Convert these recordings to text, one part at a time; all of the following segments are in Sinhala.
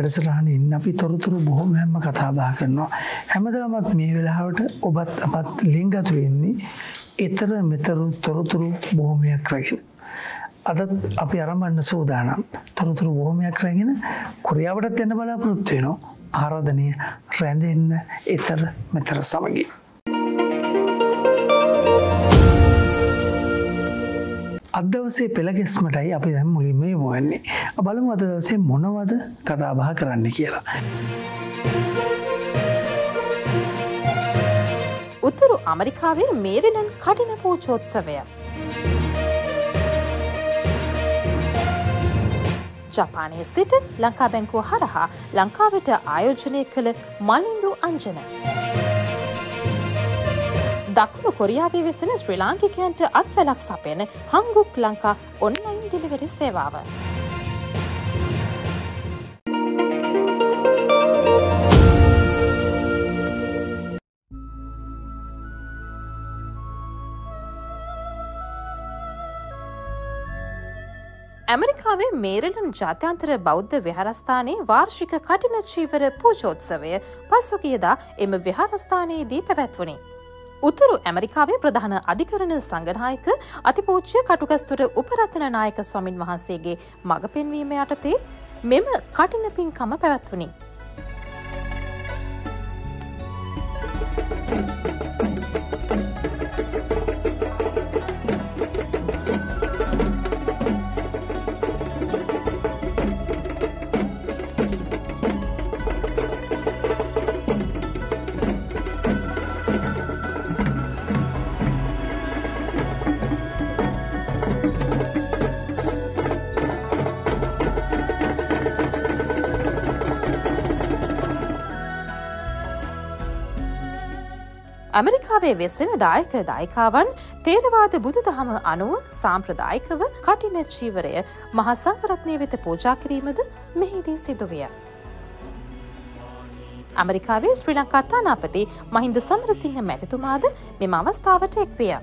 වැඩසටහනේ ඉන්න අපි තොරතුරු බොහොමයක්ම කතා බහ කරනවා. හැමදාමත් මේ වෙලාවට ඔබත් අපත් ලින්ගතු වෙන්නේ ඊතර මෙතර තොරතුරු බොහොමයක් රැගෙන. අදත් අපි ආරම්භන්න සූදානම්. තොරතුරු බොහොමයක් රැගෙන කොරියාවටත් යන්න බලාපොරොත්තු වෙනවා. ආරාධනය රැඳෙන්න ඊතර මෙතර සමගින්. අද දවසේ පෙළගැස්මටයි අපි දැන් මුලින්ම යමු වෙන්නේ. බලමු අද දවසේ මොනවද කතා බහ කරන්න කියලා. උතුරු ඇමරිකාවේ මේරිලන්ඩ් කඩින පූජෝත්සවය. ජපානයේ සිට ලංකා බැංකුව හරහා ලංකාවට ආයෝජනය කළ මලින්දු අංජන. දකුණු කොරියාවේ වෙසෙන ශ්‍රී ලාංකිකයන්ට අත්වැලක් සපයන හංගුක් ලංකා ඔන්ලයින් ඩිලිවරි සේවාව. ඇමරිකාවේ මේරිලන්ඩ් ජාත්‍යන්තර බෞද්ධ විහාරස්ථානයේ වාර්ෂික කඨින චීවර පූජෝත්සවය පසුගියදා එම විහාරස්ථානයේදී පැවැත්වුණි. උතුරු ඇමරිකාවේ ප්‍රධාන අධිකරණ සංඝනායක අතිපූජ්‍ය කටුගස්තුර උපරතන නායක ස්වාමින් වහන්සේගේ මඟ පෙන්වීම යටතේ මෙම කඨින පින්කම පැවැත්වුණි. ඇමරිකාවේ වෙසෙන දායක දායිකාවන් තේරවාද බුදුදහම අනුව සාම්ප්‍රදායිකව කඨින චීවරය මහා සංඝරත්නය වෙත පූජා කිරීමද මෙහිදී සිදුවිය. ඇමරිකාවේ ශ්‍රී ලංකා තානාපති මහින්ද සමරසිංහ මැතිතුමාද මෙම අවස්ථාවට එක්විය.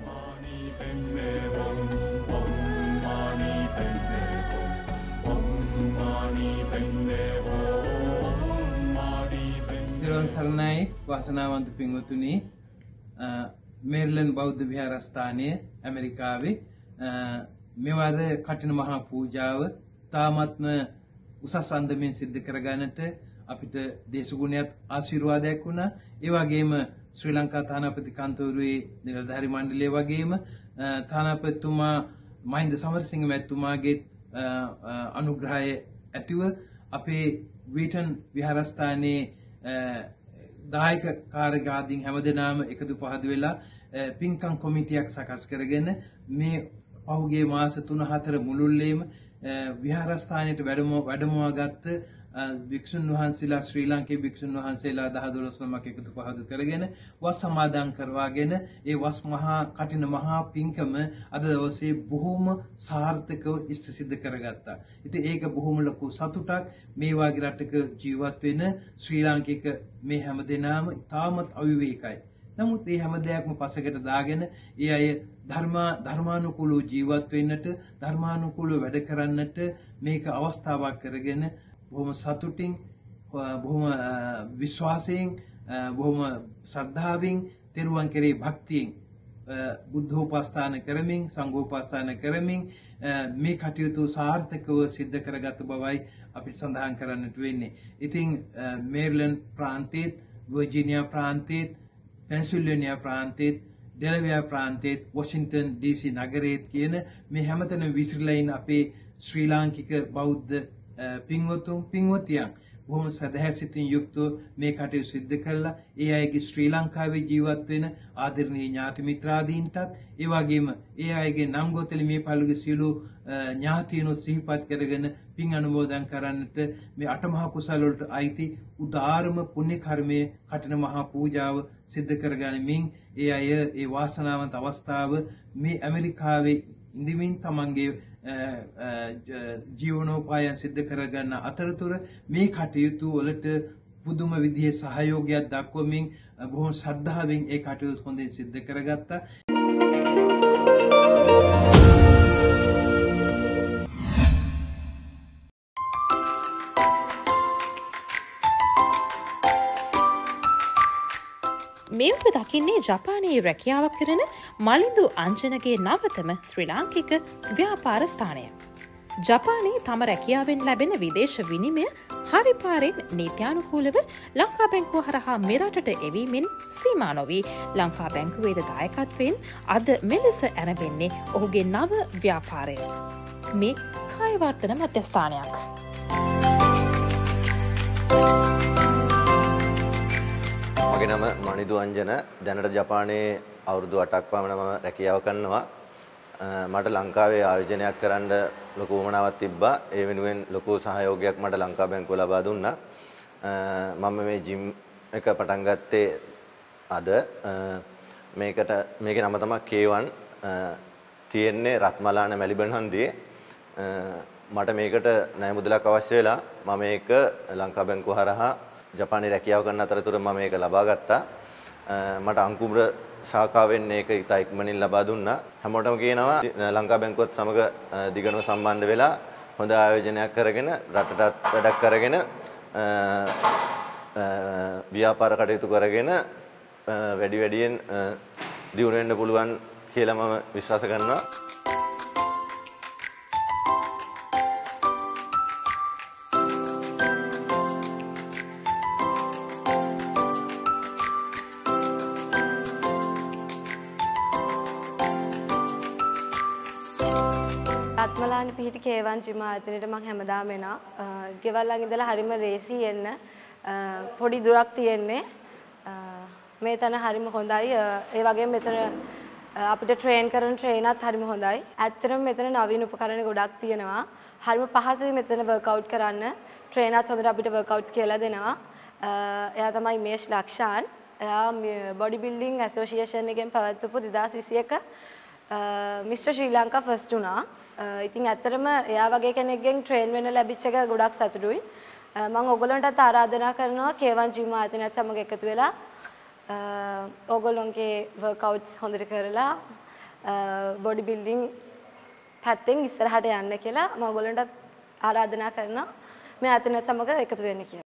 තිරුවන් සරණයි වාසනාවන්ත පින්වතුනි. මේරිලන්ඩ් බෞද්ධ විහාරස්ථානයේ ඇමරිකාවේ මෙවර කඨින මහා පූජාව තාමත්ම උසස් අන්දමින් සිද්ධ කරගන්නට අපිට දේශගුණයත් ආශිර්වාදයක් වුණා. ඒ වගේම ශ්‍රී ලංකා තානාපති කන්තෝරුවේ නිලධාරි මණ්ඩලය වගේම තානාපතිතුමා මහින්ද සමරසිංහ මැතිතුමාගේ අනුග්‍රහය ඇතිව අපේ වීටන් විහාරස්ථානයේ දායක කාර්යකාරීන් හැමදෙනාම එකතු පහදු වෙලා පින්කම් කොමිටියක් සකස් කරගෙන මේ පහුගිය මාස 3-4 මුළුල්ලේම විහාරස්ථානයේ වැඩමවාගත් භික්ෂුන් වහන්සේලා ශ්‍රී ලාංකේය භික්ෂුන් වහන්සේලා 10-12 නමක් එකතු පහදු කරගෙන වස් සමාදන් කරවාගෙන ඒ වස් මහා කඨින මහා පින්කම අද දවසේ බොහොම සාර්ථකව ඉෂ්ට සිද්ධ කරගත්තා. ඉතින් ඒක බොහොම ලොකු සතුටක්. මේ වගේ රටක ජීවත් වෙන ශ්‍රී ලාංකික මේ හැමදෙනාම තාමත් අවිවේකයි. නමුත් මේ හැම දෙයක්ම පසකට දාගෙන ඒ අය ධර්මානුකූලව ජීවත් වෙන්නට ධර්මානුකූලව වැඩ කරන්නට මේක අවස්ථාවක් කරගෙන බොහොම සතුටින් බොහොම විශ්වාසයෙන් බොහොම ශ්‍රද්ධාවෙන් තෙරුවන් කෙරෙහි භක්තියෙන් බුද්ධෝපස්ථාන කරමින් සංඝෝපස්ථාන කරමින් මේ කටයුතු සාර්ථකව සිද්ධ කරගත් බවයි අපි සඳහන් කරන්නට වෙන්නේ. ඉතින් මේරිලන්ඩ් ප්‍රාන්තයේ, වර්ජිනියා ප්‍රාන්තයේ, පෙන්සිල්වේනියා ප්‍රාන්තයේ, ඩෙලවෙයාර් ප්‍රාන්තයේ, වොෂින්ටන් DC නගරයේ කියන මේ හැමතැනම විසිරලා ඉන්න අපේ ශ්‍රී ලාංකික බෞද්ධ පින්වතියන් බොහොම සදහැසිතින් යුක්තව මේ කටයුතු සිද්ධ කළා. ඒ අයගේ ශ්‍රී ලංකාවේ ජීවත් වෙන ආදරණීය ඥාති මිත්‍රාදීන්ටත් ඒ වගේම ඒ අයගේ නම් ගෝතලි මේ පළගේ සියලු ඥාතීනොත් සිහිපත් කරගෙන පින් අනුමෝදන් කරන්නට මේ අටමහා කුසල වලට අයිති උදාාරම පුණ්‍ය කර්මයේ කඨින මහා පූජාව සිද්ධ කරගනිමින් ඒ අය ඒ වාසනාවන්ත අවස්ථාව මේ ඇමරිකාවේ ඉඳිමින් තමන්ගේ ජීවනෝපායන් සිද්ධ කරගන්න අතරතුර මේ කටයුතු වලට පුදුම විදිහේ සහයෝගයක් දක්වමින් බොහොම ශ්‍රද්ධාවෙන් ඒ කටයුතු හොඳින් සිද්ධ කරගත්තා. මේ ඔබ දකින්නේ ජපානයේ රැකියාවක් කරන මලින්දු අංජනගේ නවතම ශ්‍රී ලාංකික ව්‍යාපාර ස්ථානය. ජපානයේ තම රැකියාවෙන් ලැබෙන විදේශ විනිමය හරිපාරෙන් නීත්‍යානුකූලව ලංකා බැංකුව හරහා මෙරටට එවීමෙන් සීමා නොවී ලංකා බැංකුවේද දායකත්වයෙන් අද මෙලෙස ඇරඹෙන්නේ ඔහුගේ නව ව්‍යාපාරය. මේ කායවර්ධන මධ්‍යස්ථානයක්. මගේ නම මනිදු අංජන. දැනට ජපානයේ අවුරුදු 8ක් පමණ මම රැකියාව කරනවා. මට ලංකාවේ ආයෝජනයක් කරන්න ලොකු උවමනාවක් තිබ්බා. ඒ වෙනුවෙන් ලොකු සහයෝගයක් මට ලංකා බැංකුව ලබා දුන්නා. මම මේ ජිම් එක පටන් ගත්තේ අද. මේකේ නම තමයි K1. තියෙන්නේ රත්මලාන මැලිබන් හන්දියේ. මට මේකට ණය මුදලක් අවශ්‍ය වෙලා මම මේක ලංකා බැංකුව හරහා ජපානයේ රැකියාව කරන අතරතුර මම මේක ලබා ගත්තා. මට අංකුම්‍ර ශාඛාවෙන් මේක ඉතා ඉක්මනින් ලබා දුන්නා. හැමෝටම කියනවා ලංකා බැංකුවත් සමග දිගටම සම්බන්ධ වෙලා හොඳ ආයෝජනයක් කරගෙන රටටත් වැඩක් කරගෙන ව්‍යාපාර කටයුතු කරගෙන වැඩියෙන් දියුණු වෙන්න පුළුවන් කියලා මම විශ්වාස කරනවා. රත්මලානි පිහිටි K1 ජිම ආයතනයට මම හැමදාම එනවා. ගෙවල් ළඟ ඉඳලා හරිම රේසි එන්න. පොඩි දුරක් තියෙන්නේ. මේ තැන හරිම හොඳයි. ඒ වගේම මෙතන අපිට ට්‍රේන් කරන ට්‍රේනත් හරිම හොඳයි. ඇත්තටම මෙතන නවීන උපකරණ ගොඩක් තියෙනවා. හරිම පහසුයි මෙතන වර්ක්අවුට් කරන්න. ට්‍රේනත් හොඳට අපිට වර්ක්අවුට්ස් කියලා දෙනවා. එයා තමයි මේෂ් ලක්ෂාන්. එයා බොඩි බිල්ඩින් ඇසෝසියේෂන් එකෙන් පැවැත්වපු 2021 මිස්ටර් ශ්‍රී ලංකා ෆස්ට් වුණා. ඉතින් ඇත්තටම එයා වගේ කෙනෙක්ගෙන් ට්‍රේන් වෙන්න ලැබිච්ච එක ගොඩක් සතුටුයි. මම ඕගොල්ලන්ටත් ආරාධනා කරනවා K1 ජිම් ආයතනයත් සමග එකතු වෙලා ඕගොල්ලන්ගේ වර්ක්අවුට්ස් හොඳට කරලා බොඩි බිල්ඩින් පැත්තෙන් ඉස්සරහට යන්න කියලා මම ඕගොල්ලන්ටත් ආරාධනා කරනවා මේ ආයතනයත් සමග එකතු වෙන්න කියලා.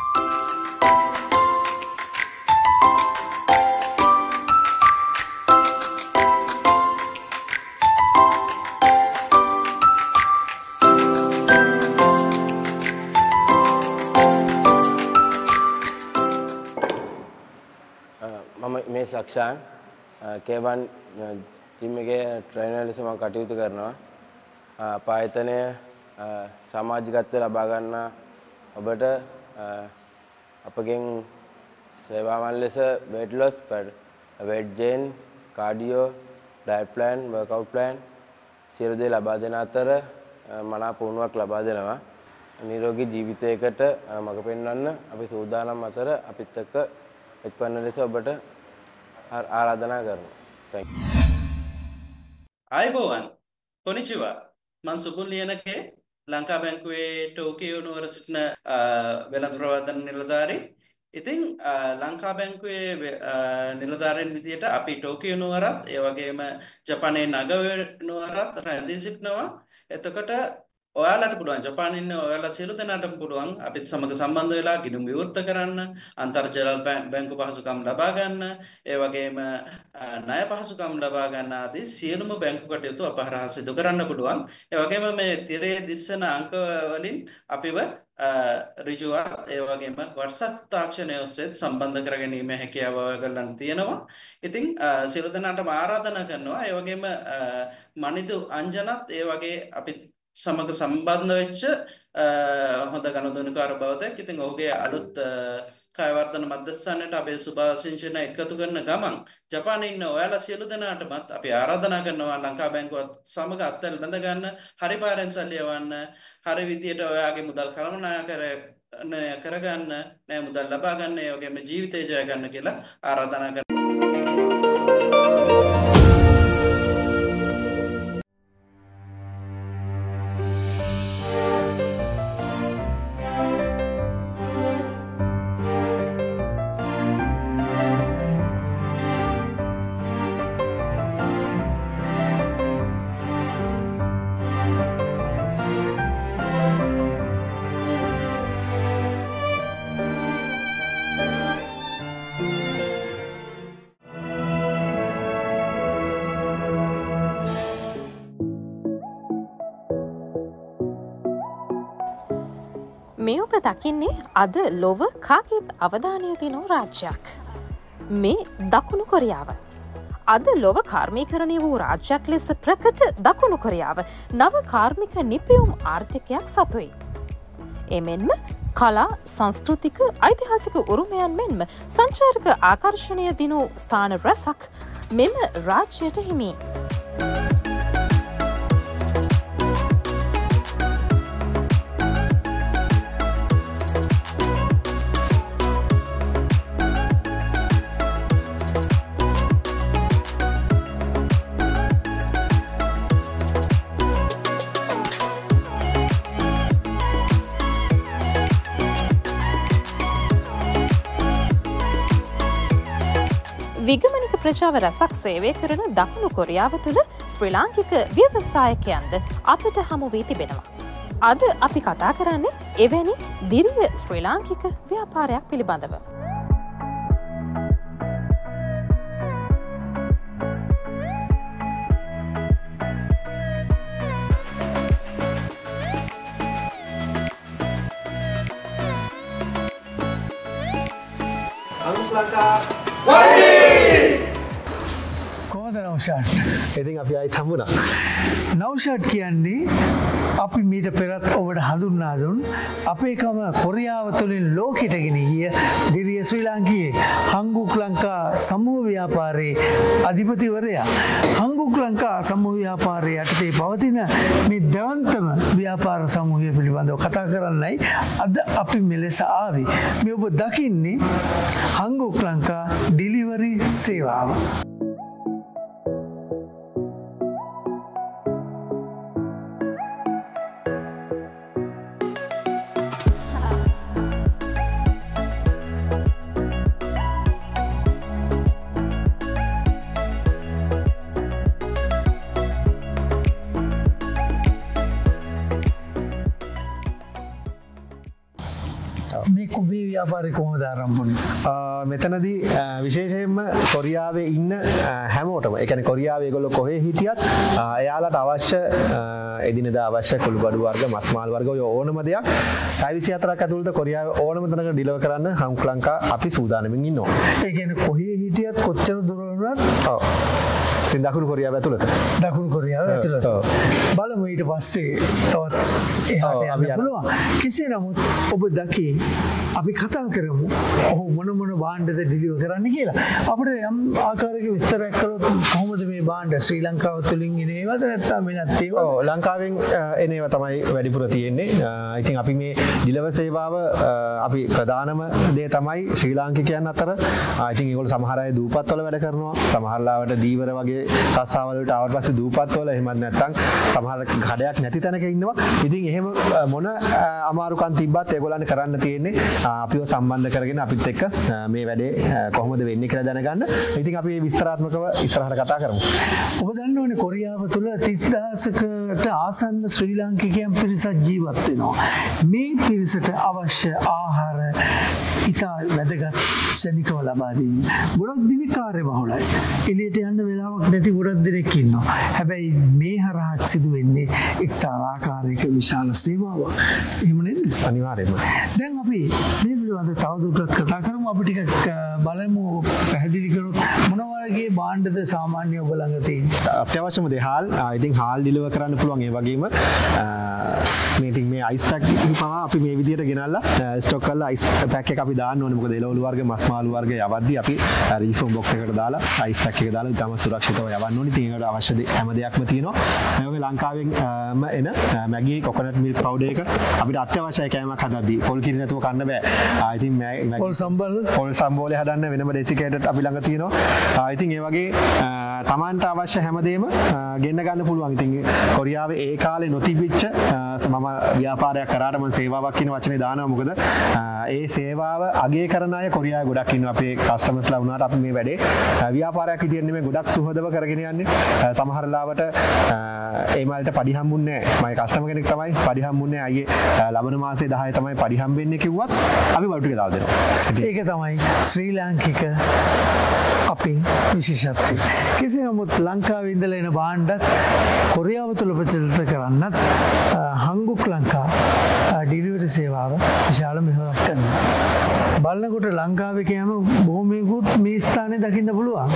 මම මේස් ලක්ෂාන් K1 ටීම් එකේ ට්‍රේනර් ලෙස මම කටයුතු කරනවා. පායතනය සමාජිකත්වය ලබා ගන්න ඔබට අපගෙන් සේවාවන් ලෙස weight loss, weight gain, cardio, diet plan, workout plan සියලු දේ ලබා දෙන අතර මනා පුහුණුවක් ලබා දෙනවා. නිරෝගී ජීවිතයකට මඟ පෙන්වන්න අපි සූදානම් අතර අපිත් එක්ක එක්වන්න ලෙස ඔබට ආරාධනා කරනවා. Thank you. ආයුබෝවන්. කොනිචිවා. මම සුබුල් ලියනකේ ලංකා බැංකුවේ ටෝකියෝ නුවර සිටින වෙළඳ ප්‍රවර්තන නිලධාරී. ඉතින් ලංකා බැංකුවේ නිලධාරීන් විදියට අපි ටෝකියෝ නුවරත් ඒ වගේම ජපානයේ නගෝය නුවරත් රැඳී සිටිනවා. එතකොට ඔයාලට පුළුවන් ජපානයේ ඉන්න ඔයාලා සියලු දෙනාටම පුළුවන් අපිත් සමග සම්බන්ධ වෙලා ගිණුම් විවෘත කරන්න, අන්තර්ජාල බැංකු පහසුකම් ලබා ගන්න, ඒ වගේම ණය පහසුකම් ලබා ගන්න ආදී සියලුම බැංකු කටයුතු අප හරහා සිදු කරන්න පුළුවන්. ඒ වගේම මේ තිරයේ දිස්සන අංක වලින් අපිව ඍජුවත් ඒ වගේම WhatsApp තාක්ෂණය ඔස්සේ සම්බන්ධ කරගැනීමේ හැකියාව ඔයගොල්ලන්ට තියෙනවා. ඉතින් සියලු දෙනාටම ආරාධනා කරනවා. ඒ වගේම මනිදු අංජනත් ඒ වගේ අපි සමග සම්බන්ධ වෙච්ච හොඳ ගනුදෙනුකාර බවතක්. ඉතින් ඔහුගේ අලුත් කායවර්ධන මධ්‍යස්ථානයට අපේ සුභාශිංසන එකතු කරන ගමන් ජපානයේ ඉන්න ඔයාලා සියලු දෙනාටමත් අපි ආරාධනා කරනවා ලංකා බැංකුවත් සමග අත්වැල් බැඳ ගන්න, හරි පාරෙන් සල්ලි යවන්න, හරි විදියට ඔයාගේ මුදල් කළමනාකරණය කරගන්න, ණය මුදල් ලබා ගන්න, ඒ වගේම ජීවිතය ජය ගන්න කියලා ආරාධනා කරනවා. දකින්නේ අද ලොව කාගේත් අවධානය දිනු රාජ්‍යයක්. මේ දකුණු කොරියාව. අද ලොව කාර්මීකරණය වූ රාජ්‍යයක් ලෙස ප්‍රකට දකුණු කොරියාව නව කාර්මික නිපියුම් ආර්ථිකයක් සතුයි. එමෙන්ම කලා සංස්කෘතික ඓතිහාසික උරුමයන් මෙන්ම සංචාරක ආකර්ෂණය දිනු ස්ථාන රැසක් මෙම රාජ්‍යයට හිමි. විගමනික ප්‍රජාව රැසක් සේවය කරන දකුණු කොරියාව තුළ ශ්‍රී ලාංකික ව්‍යවසායකයන්ද අපිට හමු වී තිබෙනවා. අද අපි කතා කරන්නේ එවැනි දිරිය ශ්‍රී ලාංකික ව්‍යාපාරයක් පිළිබඳව. කොහොමද නෞෂාඩ්? ඉතින් අපි ආයි හම්බුණා. නෞෂාඩ් කියන්නේ අපි මීට පෙරත් ඔබට හඳුන්වා දුන් අපේකම කොරියාව තුළින් ලෝකෙට ගෙන ගිය දිරිය ශ්‍රී ලාංකිකයෙක් හංගුක් ලංකා සමූහ ව්‍යාපාරයේ අධිපතිවරයා. හංගුක් ලංකා සමූහ ව්‍යාපාරයේ යටතේ පවතින මේ දැවන්තම ව්‍යාපාර සමූහය පිළිබඳව කතා කරන්නයි අද අපි මෙලෙස ආවේ. මේ ඔබ දකින්නේ හංගුක් ලංකා ඩිලිවරි සේවාව. මේ කුබේ ව්‍යාපාරය කොහොමද ආරම්භ වුනේ? මෙතනදී විශේෂයෙන්ම කොරියාවේ ඉන්න හැමෝටම, ඒ කියන්නේ කොරියාවේ ඒගොල්ලෝ කොහේ හිටියත් එයාලට අවශ්‍ය එදිනෙදා අවශ්‍ය කුළු බඩු වර්ග, මස් මාල් වර්ග ඔය ඕනම දෙයක් 24ක් ඇතුළත කොරියාවේ ඕනම තැනක ඩිලිවර් කරන්න හංගුක් ලංකා අපි සූදානම්ින් ඉන්නවා. ඒ කියන්නේ කොහේ හිටියත් කොච්චර දුර වුණත් ඔව්. ඉතින් දකුණු කොරියාව ඇතුළත. දකුණු කොරියාව ඇතුළත. බලමු ඊට පස්සේ තවත් එහාට යන්න පුළුවන්. කෙසේ නමුත් ඔබ දකි අපි කතා කරමු ඔහු මොන මොන භාණ්ඩද ඩිලිවර් කරන්න කියලා. අපිට යම් ආකාරයක විස්තරයක් කළොත් කොහොමද මේ භාණ්ඩ ශ්‍රී ලංකාව තුළින් එන ඒවාද නැත්නම් වෙනත් ඒවා? ඔව් ලංකාවෙන් එන ඒවා තමයි වැඩිපුර තියෙන්නේ. ඉතින් අපි මේ ඩිලිවර් සේවාව අපි ප්‍රධානම දේ තමයි ශ්‍රී ලාංකිකයන් අතර ඉතින් ඒගොල්ලෝ සමහර අය දූපත්වල වැඩ කරනවා. සමහරලාවට දීවර වගේ රස්සාවල වලට ආවට පස්සේ දූපත්වල එහෙමත් නැත්නම් සමහර කඩයක් නැති තැනක ඉන්නවා. ඉතින් එහෙම මොන අමාරුකම් තිබ්බත් ඒගොල්ලන් කරන්න තියෙන්නේ අපිව සම්බන්ධ කරගෙන අපිත් එක්ක මේ වැඩේ කොහොමද වෙන්නේ කියලා දැනගන්න. ඉතින් අපි විස්තරාත්මකව ඉස්සරහට කතා කරමු. ඔබ දන්න ඕනේ කොරියාව තුළ 30000කට ආසන්න ශ්‍රී ලාංකිකයන් පිරිසක් ජීවත් වෙනවා. මේ පිරිසට අවශ්‍ය ආහාර ඉතා වැදගත් ශනිකව ලබා දෙන්න. ගොඩක් දින කාර්යබහුලයි. එළියට යන්න වෙලාවක් නැති ගොඩක් දෙනෙක් ඉන්නවා. හැබැයි මේ හරහා සිදු වෙන්නේ එක්තරා ආකාරයක විශාල සේවාවක්. එහෙම නේද? අනිවාර්යයෙන්ම. දැන් අපි මේ පිළිබඳව තවදුරටත් කතා කරමු. අපි ටිකක් බලමු පැහැදිලි කරොත් මොන වගේ භාණ්ඩද සාමාන්‍ය ඔබ ළඟ තියෙන්නේ? අත්‍යවශ්‍යම දේ හාල්. ඉතින් හාල් ඩිලිවර් කරන්න පුළුවන්. ඒ වගේම මේ ඉතින් මේ අයිස් පැක් පවා අපි මේ විදිහට ගෙනල්ලා ස්ටොක් කරලා අයිස් පැක් එක අපි දාන්න ඕනේ. මොකද එළවලු වර්ග, මස් මාළු වර්ග යවද්දී අපි රීෆෝම් බොක්ස් එකකට දාලා අයිස් පැක් එක දාලා ඉතාම සුරක්ෂිතව යවන්න ඕනේ. ඉතින් ඒකට අවශ්‍ය හැම දෙයක්ම තියෙනවා. මේ වගේ ලංකාවෙන් එන මැගී කොකොනට් මිල්ක් පවුඩර් එක අපිට අත්‍යවශ්‍යයි කෑමක් හදද්දී. පොල් කිරි නැතුව කන්න බෑ. ඉතින් පොල් සම්බෝලේ හදන්න වෙනම ඩෙසිකේටඩ් අපි ළඟ තියෙනවා. ඉතින් ඒ වගේ තමන්ට අවශ්‍ය හැමදේම ගෙන්න ගන්න පුළුවන්. ඉතින් කොරියාවේ ඒ කාලේ නොතිබිච්ච මම ව්‍යාපාරයක් කරාට මම සේවාවක් කියන වචනේ දානවා. මොකද ඒ සේවාව අගය කරන අය කොරියාවේ ගොඩක් ඉන්නවා. අපේ කස්ටමර්ස්ලා වුණාට අපි මේ වැඩේ ව්‍යාපාරයක් විදියට නෙමෙයි ගොඩක් සුහදව කරගෙන යන්නේ. සමහර ලාවට ඒ මාල්ට පඩි හම්බුන්නේ නැහැ. මගේ කස්ටමර් කෙනෙක් තමයි පඩි හම්බුන්නේ අයියේ ලබන මාසේ 10 තමයි පඩි හම්බෙන්නේ කිව්වත් අපි බඩු ටික දාලා දෙනවා. ඒක තමයි ශ්‍රී ලාංකික අපේ විශේෂත්වය. කෙසේ නමුත් ලංකාවේ ඉඳලා එන භාණ්ඩත් කොරියාව තුළ ප්‍රචලිත කරන්නත් හංගුක් ලංකා ඩිලිවරි සේවාව විශාල මෙහෙවරක් කරනවා. බලනකොට ලංකාවේ කෑම බොහොමයකුත් මේ ස්ථානයේ දකින්න පුළුවන්.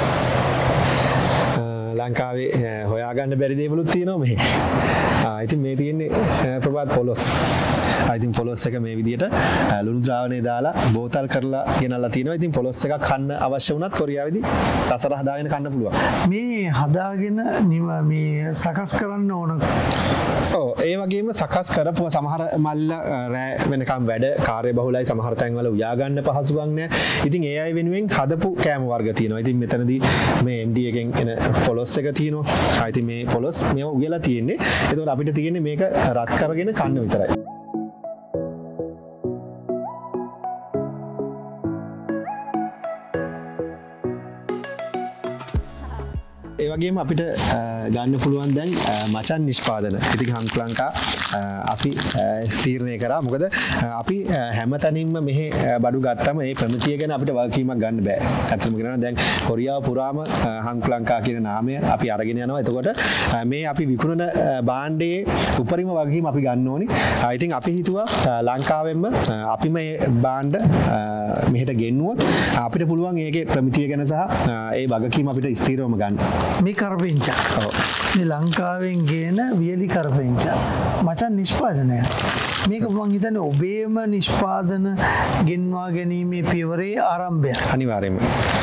ලංකාවේ හොයාගන්න බැරි දේවලුත් තියෙනවා මෙහි. ඉතින් මේ තියෙන්නේ ප්‍රභාත් පොලොස්. ඉතින් පොලොස් එක මේ විදිහට ලුණු ද්‍රාවණය දාලා බෝතල් කරලා ගෙනල්ලා තියෙනවා. ඉතින් පොලොස් එකක් කන්න අවශ්‍ය වුණත් කොරියාවේදී රසර හදාගෙන කන්න පුළුවන්. මේ හදාගෙන මේ සකස් කරන්න ඕන. ඔව් ඒ වගේම සකස් කරපුව සමහර මල්ල රෑ වෙනකම් වැඩ කාර්යබහුලයි සමහර තැන්වල උයා ගන්න පහසුකම් නැහැ. ඉතින් ඒ අය වෙනුවෙන් හදපු කෑම වර්ග තියෙනවා. ඉතින් මෙතනදී මේ MD එකෙන් එන පොලොස් එක තියෙනවා. ඉතින් මේ පොලොස් මේව උයලා තියෙන්නේ. ඒතකොට අපිට තියෙන්නේ මේක රත් කරගෙන කන්න විතරයි. ඒ වගේම අපිට ගන්න පුළුවන් දැන් මචන් නිෂ්පාදන. ඉතින් හංගුක් ලංකා අපි තීරණය කරා. මොකද අපි හැමතැනින්ම මෙහි බඩු ගත්තම ඒ ප්‍රමිතිය ගැන අපිට වගකීමක් ගන්න බෑ. ඇත්තම කියනවා දැන් කොරියාව පුරාම හංගුක් ලංකා කියන නාමය අපි අරගෙන යනවා. එතකොට මේ අපි විකුණන භාණ්ඩයේ උපරිම වගකීම අපි ගන්න ඕනි. ඉතින් අපි හිතුවා ලංකාවෙන්ම අපි මේ භාණ්ඩ මෙහෙට ගෙන්නුවොත් අපිට පුළුවන් ඒකේ ප්‍රමිතිය ගැන සහ ඒ වගකීම අපිට ස්ථිරවම ගන්න. මේ කරපෙන්චා. මේ ලංකාවෙන් ගේන වියලි කරපෙන්චා. මචන් නිෂ්පාදනය. මේක මම හිතන්නේ ඔබේම නිෂ්පාදන ගෙන්වා ගැනීමේ පියවරේ ආරම්භය. අනිවාර්යයෙන්ම.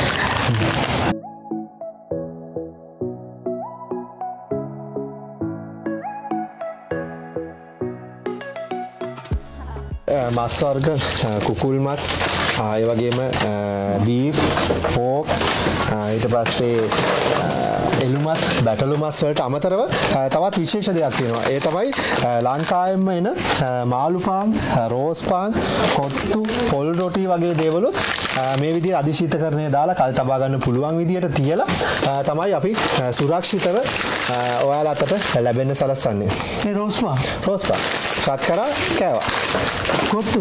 මස් වර්ග කුකුල් මස් ඒ වගේම බීෆ් පෝක් ඊට පස්සේ එළු මස් බැටළු මස් වලට අමතරව තවත් විශේෂ දෙයක් තියෙනවා. ඒ තමයි ලංකාවෙන්ම එන මාළු පාන්, රෝස් පාන්, කොත්තු, පොල් රොටි වගේ දේවලුත් මේ විදිහට අධිශීතකරණය දාලා කල් තබා ගන්න පුළුවන් විදිහට තියලා තමයි අපි සුරක්ෂිතව ඔයාලා අතට ලැබෙන්න සලස්වන්නේ. මේ රෝස් පාන් රත් කරා කෑවා. කොත්තු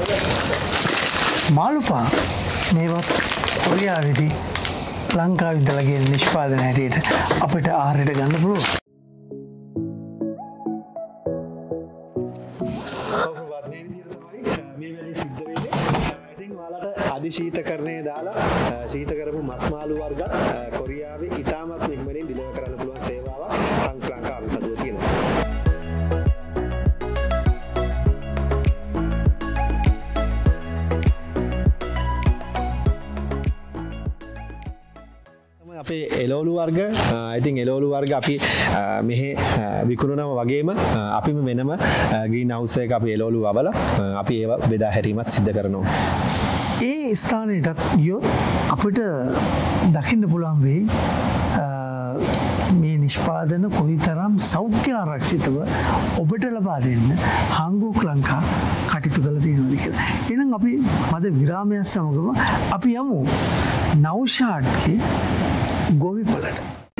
මාළු පාන් මේවත් කොරියාවේදී ලංකාවේ ඉඳලා ගෙන නිෂ්පාදන හැටියට අපිට ආහාරයට ගන්න පුළුවන්. අධිශීතකරණය දාලා ශීත කරපු මස් මාළු වර්ග කොරියාවේ ඉතාමත් ඉක්මනින් ඩිලිවර් කරන්න පුළුවන් සේවාවක් හංගුක් ලංකා අවිසදුව තියෙනවා. අපේ එළවලු වර්ග ඉතින් එළවලු වර්ග අපි මෙහි විකුණනවා වගේම අපි වෙනම ග්‍රීන් හවුස් එකක අපි එළවලු වවලා අපි ඒවා බෙදා හැරීමත් සිදු කරනවා. ඒ ස්ථානයටත් ගියොත් අපිට දකින්න පුළුවන් වෙයි මේ නිෂ්පාදන කොයිතරම් සෞඛ්‍ය ආරක්ෂිතව ඔබට ලබා දෙන්න හංගුක් ලංකා කටයුතු කරලා තියෙනවද කියලා. එහෙනම් අපි මද විරාමයක් සමගම අපි යමු නෞෂාඩ්ගේ ගොවිපලට.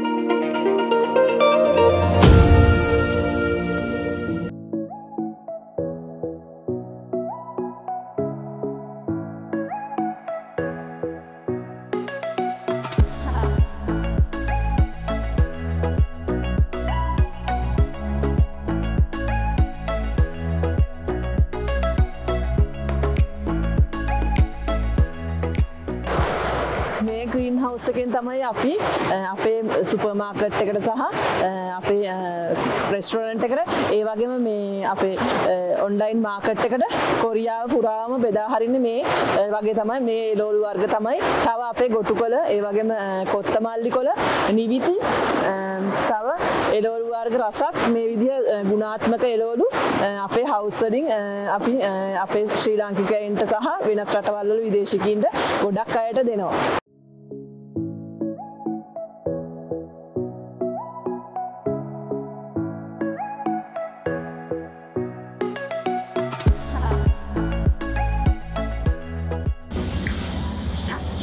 එකෙන් තමයි අපි අපේ සුපර් මාකට් එකට සහ අපේ රෙස්ටොරන්ට් එකට ඒ වගේම මේ අපේ ඔන්ලයින් මාකට් එකට කොරියාව පුරාම බෙදා හරින්නේ මේ වගේ තමයි මේ එළවලු වර්ග තමයි. තව අපේ ගොටුකොළ ඒ වගේම කොත්තමල්ලි කොළ නිවිති තව එළවලු වර්ග රසක් මේ විදිහ ගුණාත්මක එළවලු අපේ හවුස් වලින් අපි අපේ ශ්‍රී ලාංකිකයන්ට සහ වෙනත් රටවල් වල විදේශිකයින්ට ගොඩක් අයට දෙනවා.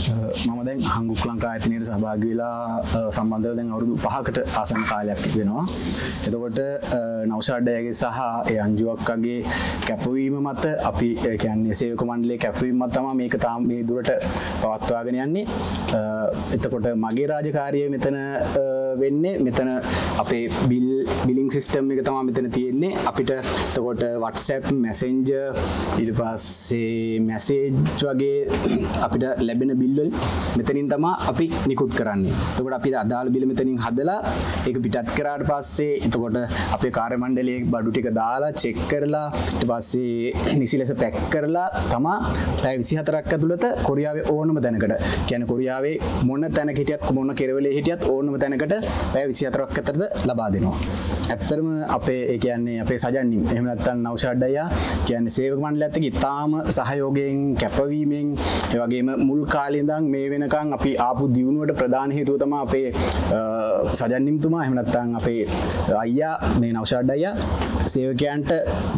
මම දැන් හංගුක් ලංකා ආයතනයට සහභාගී වෙලා සම්බන්ධ වෙලා දැන් අවුරුදු 5කට ආසන්න කාලයක් වෙනවා. එතකොට නෞෂාද් අයගේ සහ ඒ අංජු අක්කගේ කැපවීම මත අපි කියන්නේ සේවක මණ්ඩලයේ කැපවීම මත තමයි මේක තාම මේ දුරට පවත්වාගෙන යන්නේ. එතකොට මගේ රාජකාරිය මෙතන වෙන්නේ මෙතන අපේ බිලිං සිස්ටම් එක තමයි මෙතන තියෙන්නේ. අපිට එතකොට WhatsApp Messenger ඊට පස්සේ මැසේජ් වගේ අපිට ලැබෙන බිල් වල මෙතනින් තමයි අපි නිකුත් කරන්නේ. එතකොට අපි අදාළ බිල මෙතනින් හදලා ඒක පිටත් කරාට පස්සේ එතකොට අපේ කාර්ය මණ්ඩලයේ බඩු ටික දාලා චෙක් කරලා ඊට පස්සේ නිසි ලෙස පැක් කරලා තමයි පැය 24ක් ඇතුළත කොරියාවේ ඕනම තැනකට කියන්නේ කොරියාවේ මොන තැනක හිටියත් මොන කෙරවලේ හිටියත් ඕනම තැනකට පැය 24ක් ඇතුළත ලබා දෙනවා. ඇත්තටම අපේ ඒ කියන්නේ අපේ සජන්නින් එහෙම නැත්නම් නෞෂාද් අයියා කියන්නේ සේවක මණ්ඩලයත් එක්ක ඉතාම සහයෝගයෙන් කැපවීමෙන් ඒ වගේම මුල් කාලේ ඉඳන් මේ වෙනකන් අපි ආපු දියුණුවට ප්‍රධාන හේතුව තමයි අපේ සජන්නිම්තුමා එහෙම නැත්නම් අපේ අයියා මේ නෞෂාද් අයියා සේවකයන්ට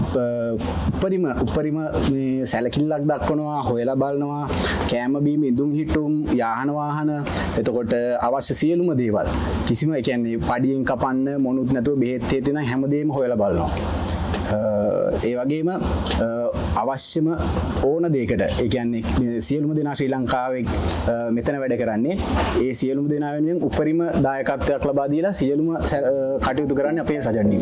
උපරිම මේ සැලකිල්ලක් දක්වනවා හොයලා බලනවා කෑම බීම ඉදුම් හිටුම් යාහන වාහන එතකොට අවශ්‍ය සියලුම දේවල් කිසිම ඒ කියන්නේ පඩියෙන් කපන්න මොනුත් නැතුව බෙහෙත් හේතු නැ හැමදේම හොයලා බලනවා. ඒ වගේම අවශ්‍යම ඕන දෙයකට ඒ කියන්නේ සියලුම දෙනා ශ්‍රී ලංකාවේ මෙතන වැඩ කරන්නේ ඒ සියලුම දෙනා වෙනුවෙන් උපරිම දායකත්වයක් ලබා දීලා සියලුම කටයුතු කරන්නේ අපේ සජන්නින්.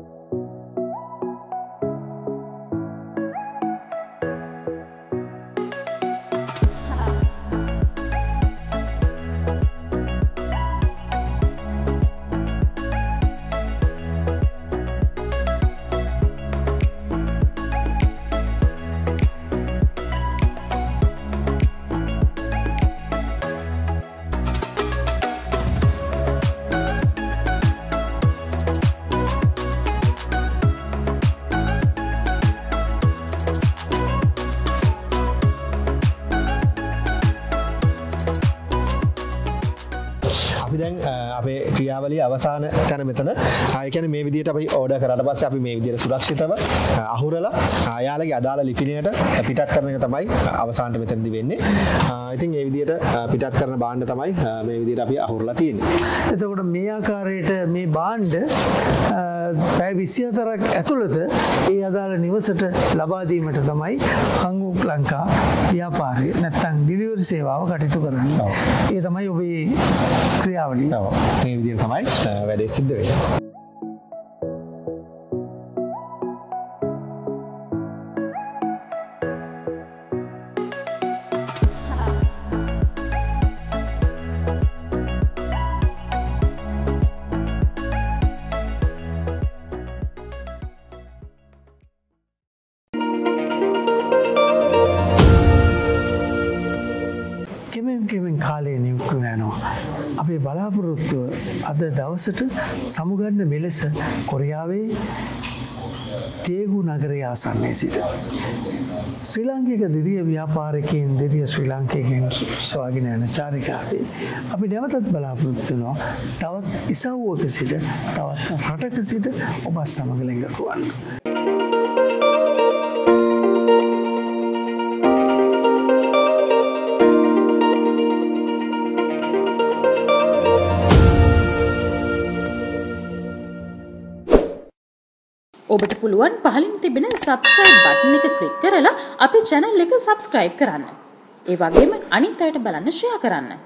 අපේ ක්‍රියාවලිය අවසාන තැන මෙතන. ඒ කියන්නේ මේ විදිහට අපි ඕඩර් කරාට පස්සේ අපි මේ විදිහට සුරක්ෂිතව අහුරලා යාලගේ අදාළ ලිපිණයට පිටත් කරන එක තමයි අවසානට මෙතනදී වෙන්නේ. ඉතින් මේ විදිහට පිටත් කරන භාණ්ඩ තමයි මේ විදිහට අපි අහුරලා තියෙන්නේ. එතකොට මේ ආකාරයට මේ භාණ්ඩ පැය 24ක් ඇතුළත ඒ අදාළ නිවසට ලබා දීමට තමයි හංගුක් ලංකා ව්‍යාපාරය නැත්නම් ඩිලිවරි සේවාව කටයුතු කරන්නේ. ඒ තමයි ඔබේ ක්‍රියාවලිය. මේ විදිහට තමයි වැඩේ සිද්ධ වෙන්නේ. කෙමෙන් කාලේ නියුක්ත වෙනවා. අපේ බලාපොරොත්තුව අද දවසට සමුගන්න මෙලෙස කොරියාවේ තේගු නගරයේ ආසන්නයේ සිට ශ්‍රී ලාංකික දිරිය ව්‍යාපාරිකයන් දිරිය ශ්‍රී ලාංකිකයන් සොයාගෙන යන චාරිකාවේ අපි නැවතත් බලාපොරොත්තු වෙනවා තවත් ඉසව්වක සිට තවත් රටක සිට ඔබ සමග ලෙන්ගතු වන්න. ඔබට පුළුවන් පහලින් තිබෙන subscribe button එක click කරලා අපේ channel එක subscribe කරන්න. ඒ වගේම අනිත් අයට බලන්න share කරන්න.